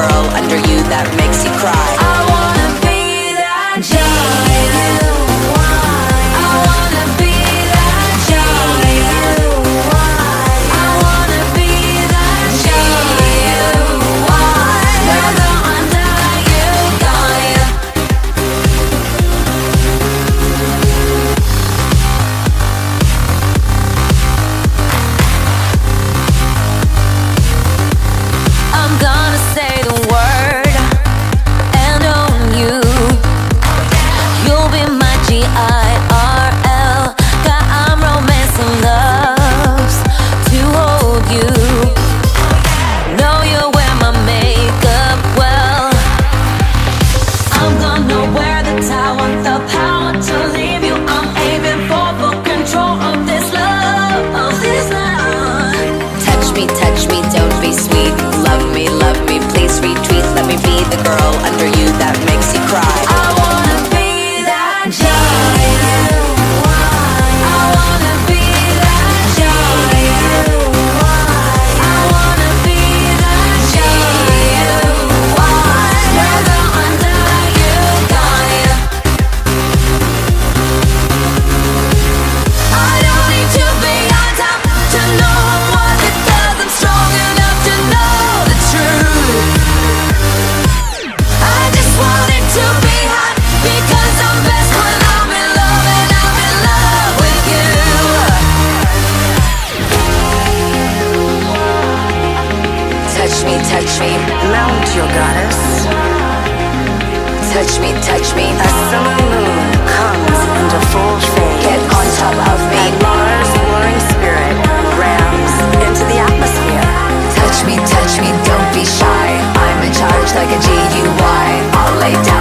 girl under you that makes you cry. I wanna be that giant. I wanna be that giant. I wanna be that giant. Whether under you, got you. I'm gonna say the word and own you. You'll be my GIRL. God, I'm romance and loves to hold you. Know you wear my makeup well. I'm gonna wear the tower, the power to leave you. I'm aiming for full control of this love, of this love. Touch me, don't be sweet. Love me, please retweet. Let me be the girl under you that makes you cry. I wanna be that giant. I wanna be that giant. I wanna be that giant. Whether under you, got you. I don't need to be on top to know what it does. I'm strong enough to know the truth. I just want it to be hot because I'm best when I'm in love, and I'm in love with you. Touch me, mount your goddess. Touch me, a summer moon comes into full shade. Get on top of me, and Mars' warring spirit rams into the atmosphere. Touch me, don't be shy. I'm in charge like a GUI. I'll lay down